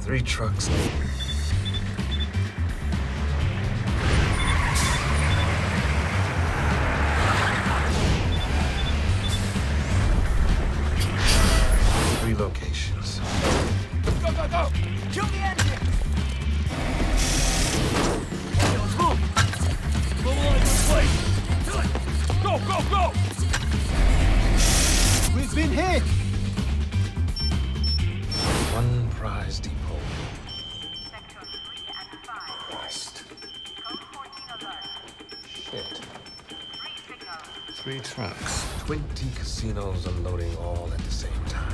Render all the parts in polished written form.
3 trucks. Three locations. Go, go, go! Kill the engine! Okay, let's move! Mobilize in place! Do it! Go, go, go! We've been hit! One prize depot. Sector 3 and 5. Christ. Code 14 alert. Shit. 3 signals. 3 trucks. 20 casinos unloading all at the same time.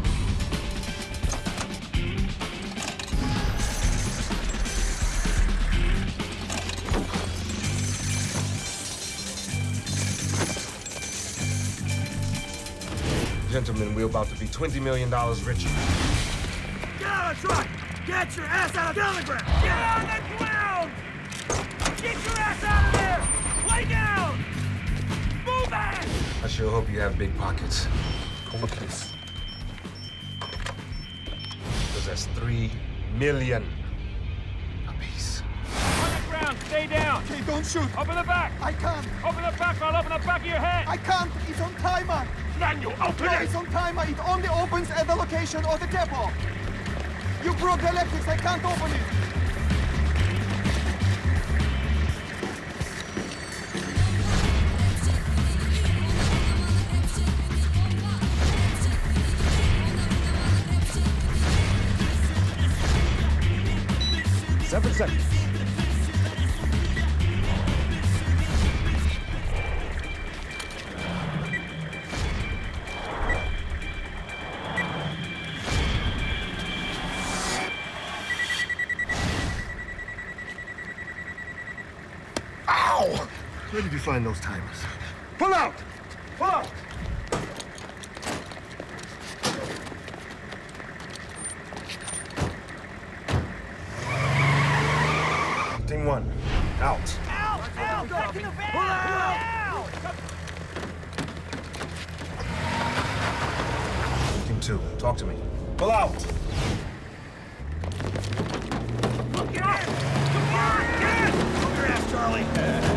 Gentlemen, we're about to be $20 million richer. Get out of the truck! Get your ass out of the ground! Get on the ground! Get your ass out of there! Lay down! Move it! I sure hope you have big pockets. Pockets. Because that's $3 million apiece. On the ground, stay down! Okay, don't shoot! Open the back! I can't! Open the back, I'll open the back of your head! I can't! It's on timer! Daniel, open No, it! it's on timer! It only opens at the location of the depot! You broke the electrics, I can't open it! Seven seconds. Ow! Where did you find those timers? Pull out! Pull out! Team 1, out. Out! Out! Back in the van! Pull out! Team 2, talk to me. Pull out! Get in! Come on! Get in! Move your ass, Charlie!